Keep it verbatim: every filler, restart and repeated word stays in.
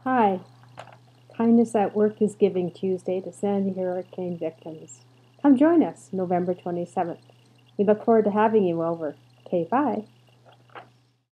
Hi, Kindness at Work is Giving Tuesday to Sandy Hurricane victims. Come join us November twenty-seventh. We look forward to having you over. Okay, bye.